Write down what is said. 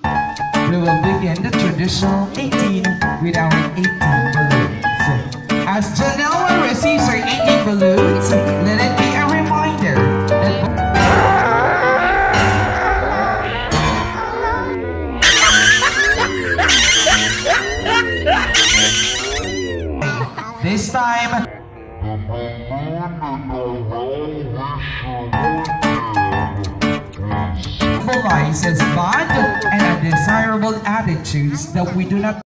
We will begin the traditional 18 with our 18 balloons. As Janelle receives her 18 balloons, let it be a reminder that this time symbolizes bad and undesirable attitudes that we do not